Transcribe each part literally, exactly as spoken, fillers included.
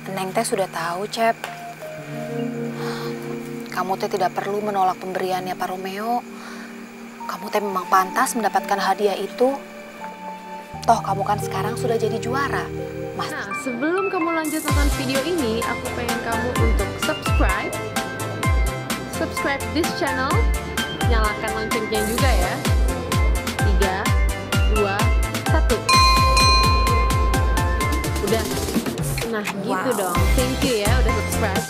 Neng teh sudah tahu, Cep. Kamu teh tidak perlu menolak pemberiannya Pak Romeo. Kamu teh memang pantas mendapatkan hadiah itu. Toh kamu kan sekarang sudah jadi juara. Mas. Nah, sebelum kamu lanjut nonton video ini, aku pengen kamu untuk subscribe. Subscribe this channel. Nyalakan loncengnya juga ya. tiga, dua, satu. Udah. Nah, gitu Wow. dong. Thank you ya udah subscribe.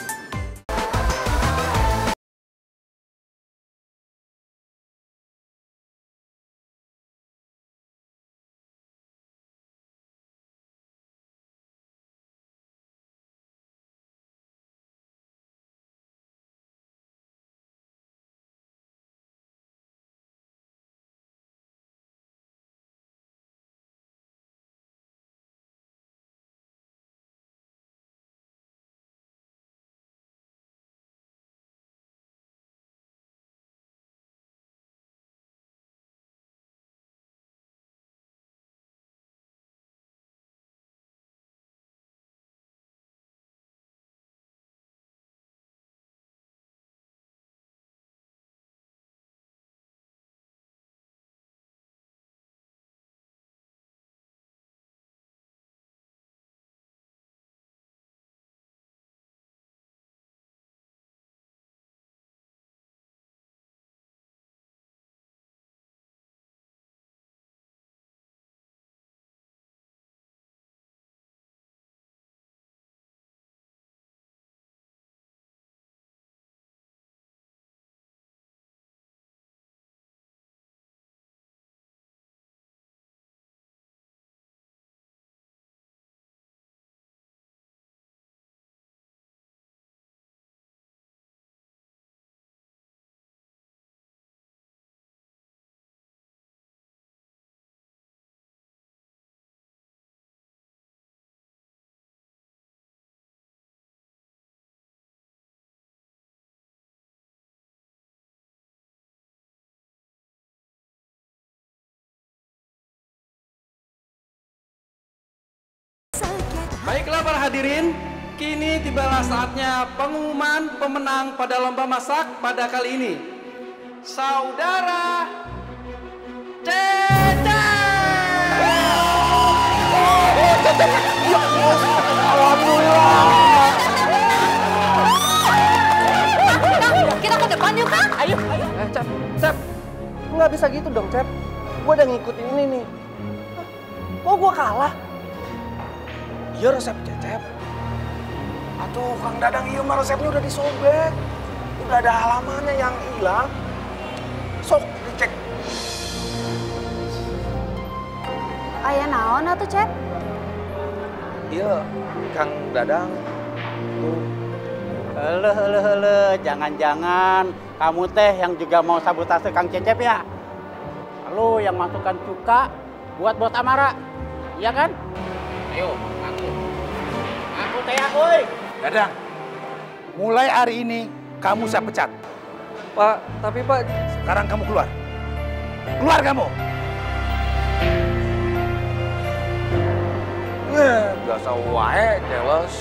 Baiklah para hadirin, kini tibalah saatnya pengumuman pemenang pada lomba masak pada kali ini. Saudara Cece! Kita ke depan yuk, Kang. Ayo, ayo. Eh, Cep, Cep. Nggak bisa gitu dong, Cep. Gue udah ngikutin ini nih. Kok gue kalah? Iya resep Cecep. Atuh Kang Dadang iya mah resepnya udah disobek. Udah ada halamannya yang hilang. Sok dicek. Aya naon atuh, Cep? Iya, Kang Dadang. Tuh. Eleh, eleh, eleh, jangan-jangan kamu teh yang juga mau sabotase Kang Cecep ya? Lalu yang masukkan cuka buat buat Amara, iya kan? Ayo, aku. Aku teh ya, woi. Dadang, mulai hari ini kamu saya pecat. Pak, tapi Pak... Sekarang kamu keluar. Keluar kamu! Eh, biasa wae, Celes.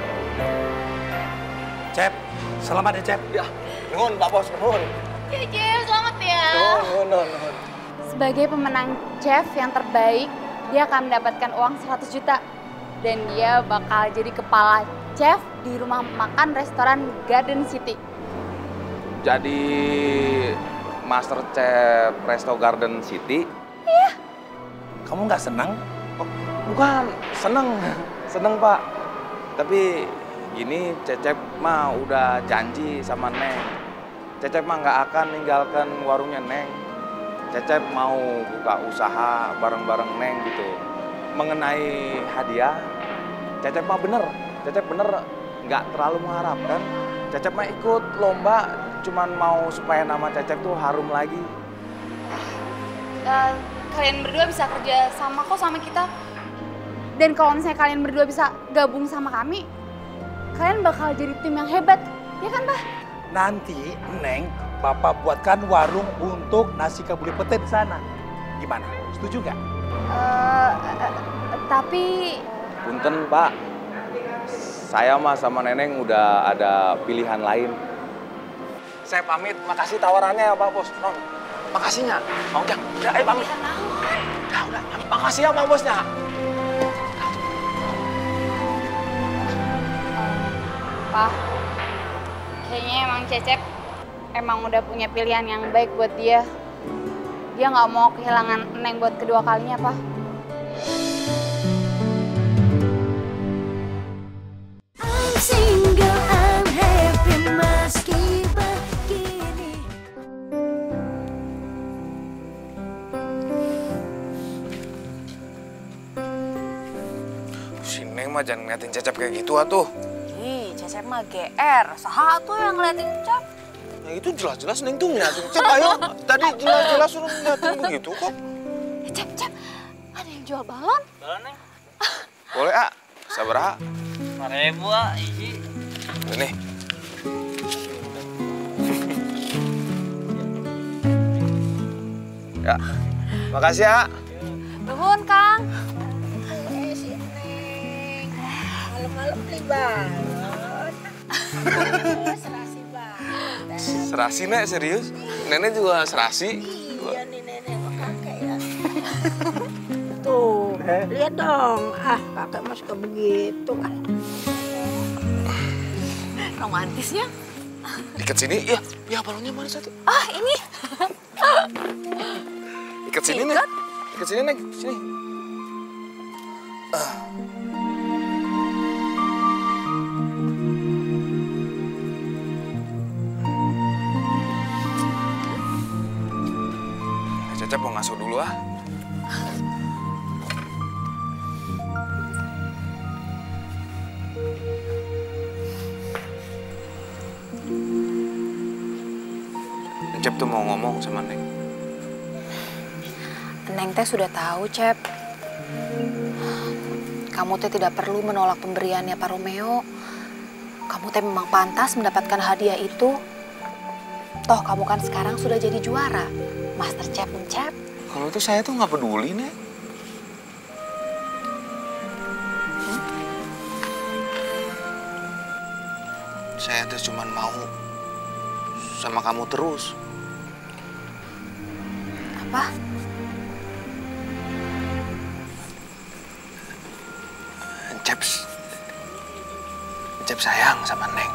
Cep, selamat ya Cep. Ya, nuhun Pak Bos, nuhun. Cece, selamat ya. Nuhun, nuhun, nuhun. Sebagai pemenang chef yang terbaik, dia akan mendapatkan uang seratus juta. Dan dia bakal jadi kepala chef di rumah makan restoran Garden City. Jadi Master Chef Resto Garden City? Iya. Kamu nggak senang? Oh, bukan, seneng. Seneng Pak. Tapi gini, Cecep mah udah janji sama Neng. Cecep mah nggak akan ninggalkan warungnya Neng. Cecep mau buka usaha bareng-bareng Neng gitu. Mengenai hadiah, Cecep mah bener. Cecep bener nggak terlalu mengharapkan. Cecep mah ikut lomba, cuman mau supaya nama Cecep tuh harum lagi. Uh, kalian berdua bisa kerja sama kok sama kita. Dan kalau misalnya kalian berdua bisa gabung sama kami, kalian bakal jadi tim yang hebat, ya kan, Pak? Nanti, Neng, Bapak buatkan warung untuk nasi kebuli pete di sana. Gimana? Setuju nggak? Uh, uh, tapi... Punten Pak, saya mah sama Neneng udah ada pilihan lain. Saya pamit, makasih tawarannya ya Pak Bos. Non, makasihnya. Mau Jang, udah ayo pamit. Udah, udah, makasih ya Pak Bosnya. Pak, kayaknya emang Cecep emang udah punya pilihan yang baik buat dia. Dia nggak mau kehilangan Neng buat kedua kalinya, Pak. I'm single, I'm happy meski begini. Si Neng mah jangan ngeliatin Cecep kayak gitu atuh. Ih, Cecep mah G R. Saha tuh yang ngeliatin Cecep? Ya itu jelas-jelas Neng tuh ngeliatin Cep, ayo. Tadi jelas-jelas suruh ngeliatin begitu kok. Eh, Cep, Cep. Ada yang jual balon? Balon, Neng? Boleh, A. Sabaraha? lima ribu, A. Iji. Ini. Ya, makasih ya. Nuhun, Kang. Malam-malam beli balon. Serasi banget. Serasi, Nek, serius? Nenek juga serasi. Iya nih nenek kok kakek ya. Tuh, lihat dong. Ah, kakek mas suka begitu kan. Romantisnya. Ikat sini, ya. Ya, balonnya mana satu? Ah, ini. Ikat sini, Nek. Ikat sini, Nek. Sini. Ah. Cecep mau ngasuh dulu ah. Cep tuh mau ngomong sama Neng. Neng teh sudah tahu, Cep. Kamu teh tidak perlu menolak pemberiannya Pak Romeo. Kamu teh memang pantas mendapatkan hadiah itu. Toh kamu kan sekarang sudah jadi juara. Master Cep Cep. Kalau itu saya tuh nggak peduli, Nek. Hmm? Saya tuh cuman mau sama kamu terus. Apa? Cep, Cep sayang sama Neng.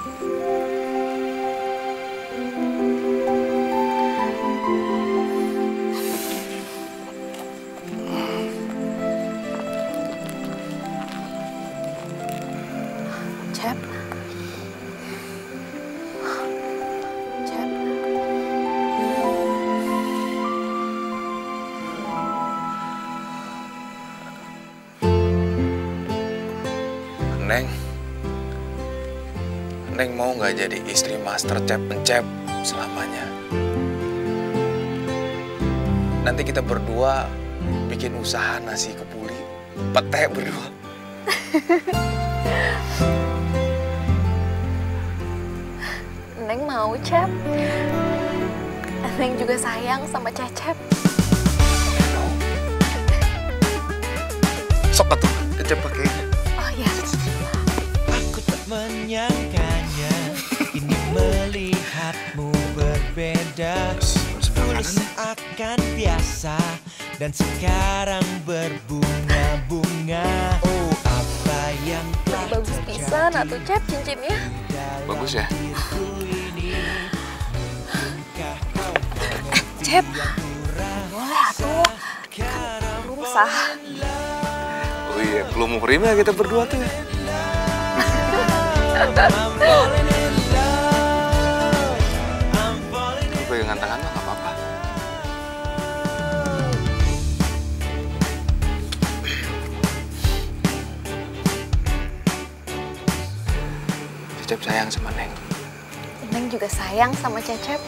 Cep. Cep. Neng, Neng mau nggak jadi istri Master Cep Cep selamanya? Nanti kita berdua bikin usaha nasi kebuli, pete berdua. Neng mau, Cep. Neng juga sayang sama Cecep. Sok atuh, Cecep pakai. Oh iya. Aku tak menyangkanya ini melihatmu berbeda. Dulu seakan biasa dan sekarang berbunga-bunga. Oh, apa yang telah Bagus pisan atuh, Cep, cincinnya. Bagus ya? Cep, boleh atuh. Kan belum sah. Oh iya, belum muhrim ya kita berdua tuh ya. Pegangan tangan mah nggak apa-apa. Cecep sayang sama Neng. Neng juga sayang sama Cecep.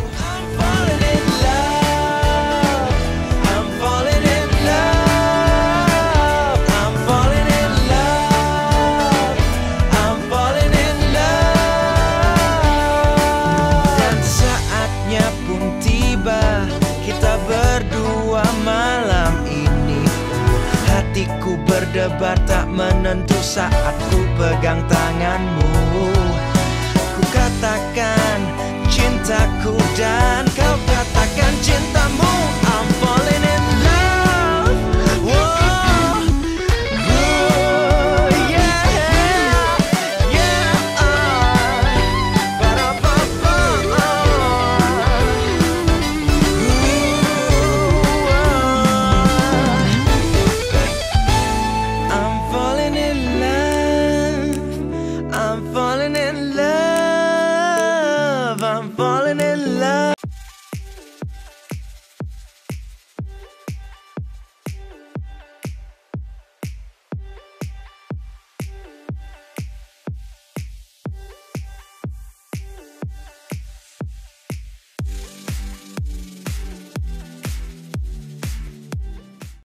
Dan saatnya pun tiba, kita berdua malam ini. Hatiku berdebar tak men menentu saat ku pegang tanganmu. Ku katakan cintaku dan